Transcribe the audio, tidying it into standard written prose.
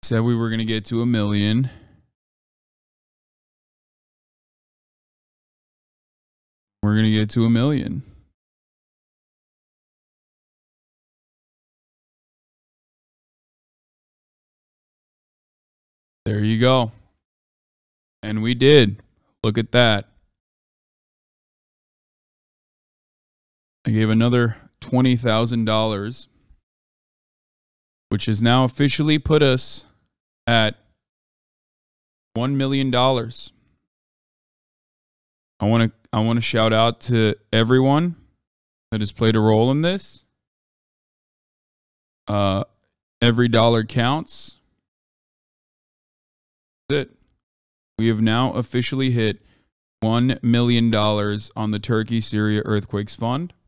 Said we were going to get to 1 million. We're going to get to 1 million. There you go. And we did. Look at that. I gave another $20,000, which has now officially put us at $1 million. I want to shout out to everyone that has played a role in this. Every dollar counts. That's it. We have now officially hit $1 million on the Turkey Syria Earthquakes Fund.